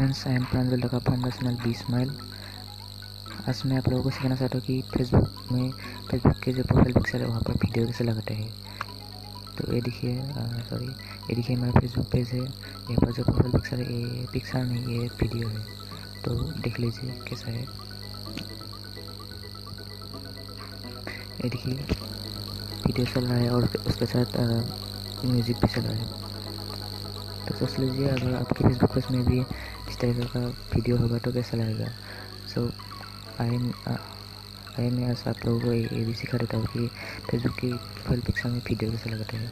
Friends, I am Pranjal Laga from the channel be smile. आज मैं आप लोगों को सिखाना चाहता हूँ कि फेसबुक के जो प्रोफाइल पिक्चर है वहाँ पर वीडियो कैसे लगाते हैं। तो ये देखिए, ये देखिए मेरा फेसबुक पेज है। यहाँ पर जो प्रोफाइल पिक्चर है ये पिक्चर नहीं, ये वीडियो है। तो देख लीजिए कैसा है। ये देखिए वीडियो चल रहा है और उसके साथ म्यूज़िक भी चल रहा है। तो सोच लीजिए अगर आपके फेसबुक पेज में भी इस तरह का वीडियो होगा तो कैसा लगेगा। सो मैं आज आप लोगों को ये भी सिखा देता हूँ कि फेसबुक की प्रोफाइल पिक्चर में वीडियो कैसे लगाते हैं।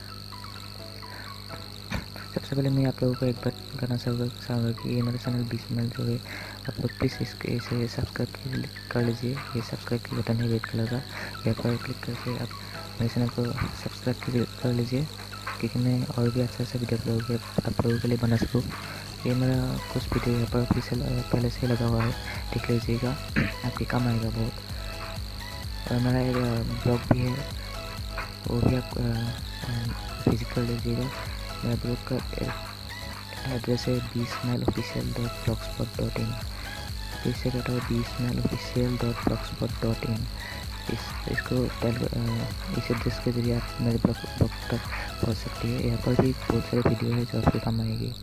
सबसे पहले मैं आप लोगों को एक बात करना चाहूँगा कि ये मेरा चैनल बी स्माइल जो है, आप लोग प्लीज़ इसे सब्सक्राइब कर लीजिए। ये सब्सक्राइब की बटन है रेड कलर का, यहाँ पर क्लिक करके आप मेरे चैनल को सब्सक्राइब कर लीजिए, क्योंकि मैं और भी अच्छा वीडियो आप लोगों के लिए बना सकूँ। ये मेरा कुछ वीडियो यहाँ पर पहले से लगा हुआ है, देख लीजिएगा, आपके काम आएगा बहुत। और मेरा एक ब्लॉग भी है, वो भी आप विजिट कर लीजिएगा। मेरा ब्लॉग का एड्रेस है bsmileofficial.blogspot.in। फिर से कहता हूँ bsmileofficial.blogspot.in। इसको इस एड्रेस के जरिए आप मेरे ब्लॉग तक पहुँच सकती है। यहाँ पर भी बहुत सारे वीडियो है जो आपके काम आएगी।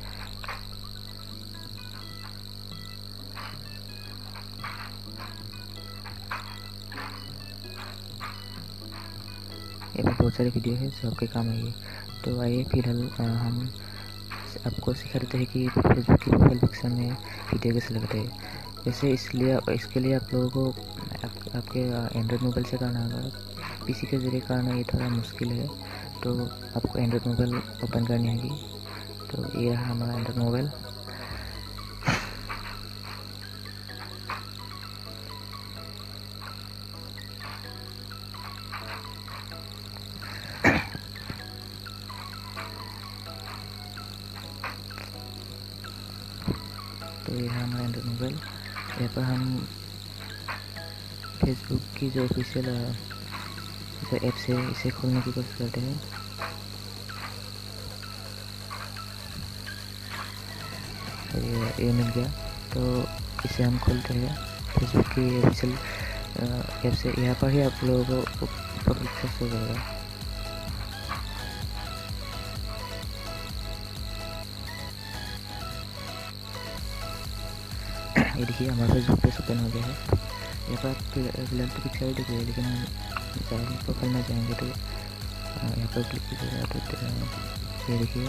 यहाँ पर बहुत सारे वीडियो है जो आपके काम आएगी। तो आइए फिलहाल हम आपको सिखा देते हैं कि फेसबुक की प्रोफाइल पिक्चर में वीडियो कैसे लगाते हैं। वैसे इसके लिए आप लोगों को आपके एंड्रॉयड मोबाइल से करना होगा। पीसी के जरिए करना ये थोड़ा मुश्किल है, तो आपको एंड्रॉयड मोबाइल ओपन करनी होगी। तो ये है हमारा एंड्रॉयड मोबाइल। तो ये है हमारा एंड्रॉयड मोबाइल। यहाँ पर हम फेसबुक की जो ऑफिशियल जो ऐप्स है इसे खोलने की कोशिश करते हैं। तो ये मिल गया, तो इसे हम खोलते हैं फेसबुक की ऑफिशियल ऐप से। यहाँ पर ही आप लोगों को प्रोफाइल पिक्चर शो करेगा। ये देखिए हमारा फेसबुक पेज ओपन हो गया है। यहाँ पर फिलहाल तो पिक्चर ही दिख रही है, लेकिन हम ज़्यादा प्रोफाइल में जाएंगे तो यहाँ पर क्लिक कीजिएगा तो ये देखिए,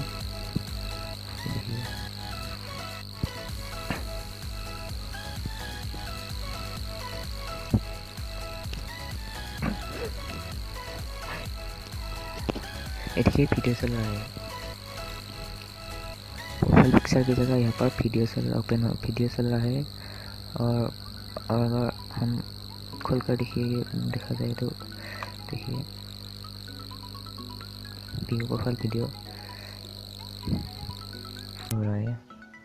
ये देखिए वीडियो चल रहा है। प्रोफाइल पिक्चर की जगह यहाँ पर वीडियो चल रहा है। और अगर हम खोल कर देखा जाए तो देखिए प्रोफाइल वीडियो हो रहा है।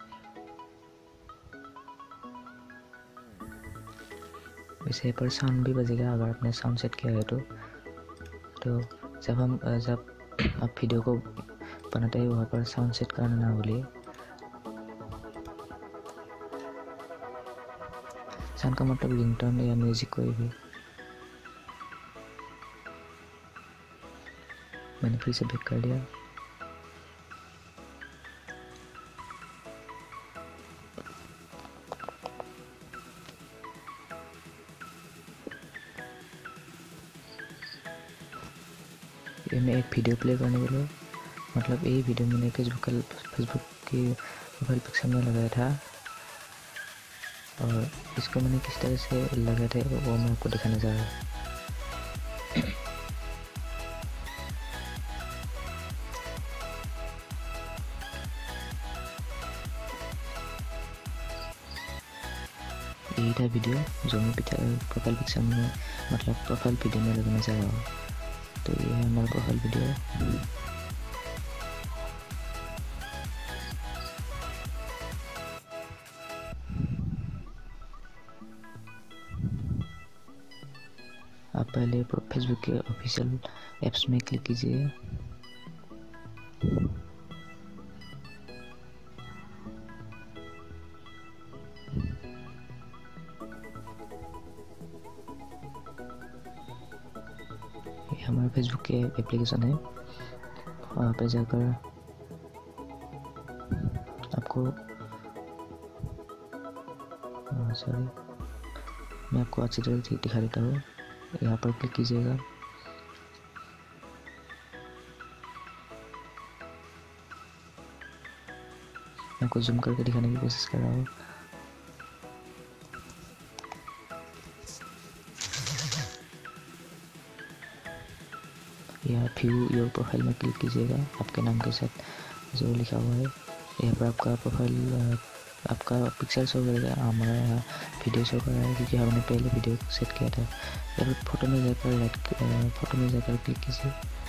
वैसे पर साउंड भी बजेगा अगर आपने साउंड सेट किया है तो जब आप वीडियो को बनाते हैं वहाँ पर साउंड सेट करना ना भूलिए। साउंड का मतलब रिंगटोन या म्यूजिक कोई भी। मैंने फिर से बैक कर दिया। ये मैं एक वीडियो प्ले करने के लिए, मतलब ये वीडियो मैंने फेसबुक की प्रोफाइल पिक्चर में लगाया था, और इसको मैंने किस तरह से लगाया था वो मैं आपको दिखाने जा रहा हूँ। यही था वीडियो जो मैं प्रोफाइल पिक्चर में, मतलब प्रोफाइल वीडियो में लगाना चाह रहा हूँ। तो ये है हमारा प्रोफाइल वीडियो। आप पहले फेसबुक के ऑफिशियल ऐप्स में क्लिक कीजिए। हमारा फेसबुक के एप्लीकेशन है। वहाँ पे जाकर आपको सॉरी मैं आपको अच्छी तरह दिखा देता हूँ। यहाँ पर क्लिक कीजिएगा। मैं आपको जूम करके दिखाने की कोशिश कर रहा हूँ। यहाँ व्यू योर प्रोफाइल में क्लिक कीजिएगा। आपके नाम के साथ जो लिखा हुआ है यहाँ पर आपका प्रोफाइल आपका पिक्चर शो करेगा। हमारा यहाँ वीडियो शो कर रहा है क्योंकि हमने पहले वीडियो सेट किया था। यहाँ पर फोटो में जाकर क्लिक कीजिए।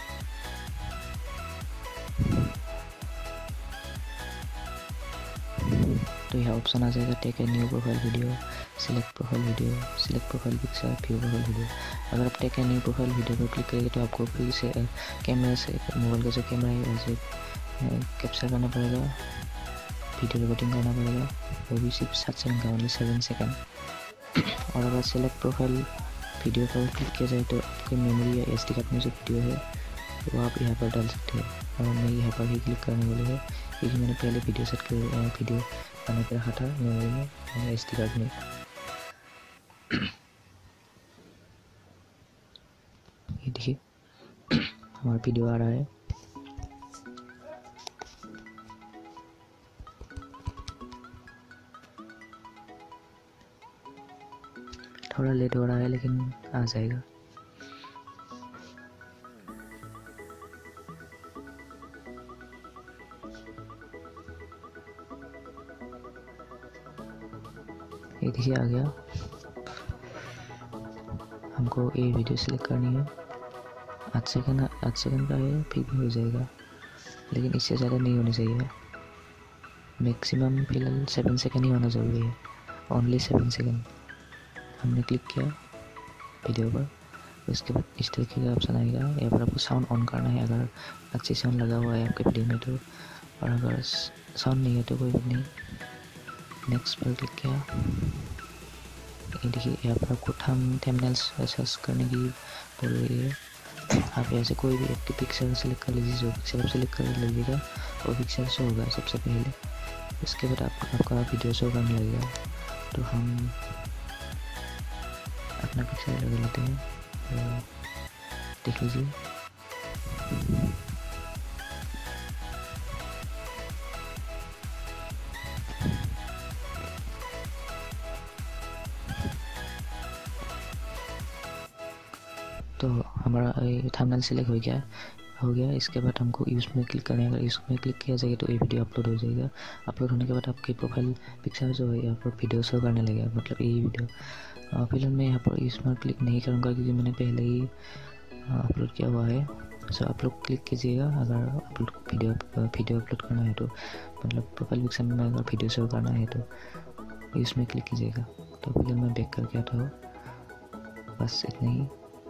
तो यहाँ ऑप्शन आ जाएगा take a new profile video, select profile video, select profile picture, view profile video. अगर आप take a new profile video पर क्लिक करेंगे तो आपको फिर से कैमरा से मोबाइल का जो कैमरा है उसे कैप्चर करना पड़ेगा, वीडियो रिकॉर्डिंग करना पड़ेगा। वो भी सिर्फ 7 सेकंड का, ओनली 7 सेकंड। और अगर सिलेक्ट प्रोफाइल वीडियो पर क्लिक किया जाए तो आपकी मेमोरी या SD कार्ड में जो वीडियो है वो आप यहाँ पर डाल सकते हैं। और मैं यहाँ पर ही क्लिक करने वाली है क्योंकि मैंने पहले वीडियो बना के रखा था मेमोरी में या SD कार्ड में। ये देखिए हमारा वीडियो आ रहा है। थोड़ा लेट हो रहा है लेकिन आ जाएगा। ये देखिए आ गया। हमको ये वीडियो सिलेक्ट करनी है। 8 सेकंड का है, फिर भी हो जाएगा लेकिन इससे ज़्यादा नहीं होनी चाहिए। मैक्सिमम फिलहाल 7 सेकंड ही होना ज़रूरी है, ओनली 7 सेकंड। हमने क्लिक किया वीडियो पर, उसके बाद इस तरीके का ऑप्शन आएगा। यहाँ पर आपको साउंड ऑन करना है अगर अच्छे साउंड लगा हुआ है आपके वीडियो में तो, और अगर साउंड नहीं है तो कोई बात नहीं। नेक्स्ट पर क्लिक किया। ये देखिए यहाँ पर आपको थंबनेल्स सर्च करने की बोल रही है। आप यहाँ से कोई भी एक पिक्चर सेलेक्ट कर लीजिए। जो पिक्चर आप सेलेक्ट कर लीजिएगा वो पिक्चर शो होगा सबसे पहले। उसके बाद आपका वीडियो शो करने लगेगा। तो हम अपना पिक्चर लगा लेते हैं, तो देख लीजिए। तो हमारा थंबनेल सेलेक्ट हो गया। इसके बाद हमको यूज़ में क्लिक करना है। अगर यूज़ में क्लिक किया जाएगा तो ये वीडियो अपलोड हो जाएगा। अपलोड होने के बाद आपकी प्रोफाइल पिक्चर जो है यहाँ पर वीडियो शो करने लगेगा, मतलब यही वीडियो। फिलहाल मैं यहाँ पर यूज़ में क्लिक नहीं करूँगा क्योंकि मैंने पहले ही अपलोड किया हुआ है। सो आप लोग क्लिक कीजिएगा अगर अपलोड वीडियो अपलोड करना है तो, मतलब प्रोफाइल पिक्चर में अगर वीडियो शो करना है तो यूज़ में क्लिक कीजिएगा। तो फिलहाल मैं बैक करके आता हूँ। बस इतना ही।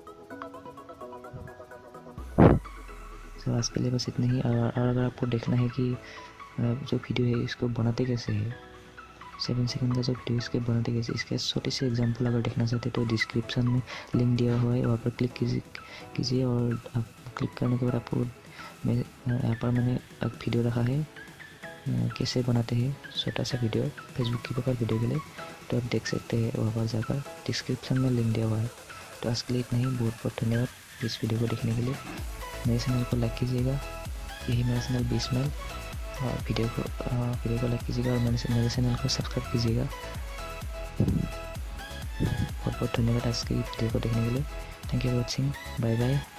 आज के लिए बस इतना ही। और अगर आपको देखना है कि जो वीडियो है इसको बनाते कैसे है, 7 सेकंड का जो वीडियो इसके बनाते कैसे, इसके छोटे से एग्जांपल अगर देखना चाहते तो डिस्क्रिप्शन में लिंक दिया हुआ है, वहाँ पर क्लिक कीजिए। और आप क्लिक करने के बाद आपको यहाँ पर मैंने एक वीडियो रखा है कैसे बनाते हैं, छोटा सा वीडियो फेसबुक की प्रोफाइल वीडियो के लिए। तो आप देख सकते हैं वहाँ पर जाकर, डिस्क्रिप्शन में लिंक दिया हुआ है। तो आज के लिए इतना ही। बहुत बहुत धन्यवाद इस वीडियो को देखने के लिए। मेरे चैनल को लाइक कीजिएगा, यही मेरा चैनल बीसमाइल। और वीडियो को लाइक कीजिएगा और मेरे चैनल को सब्सक्राइब कीजिएगा। बहुत बहुत धन्यवाद आज की वीडियो को देखने के लिए। Thank you for watching. Bye bye.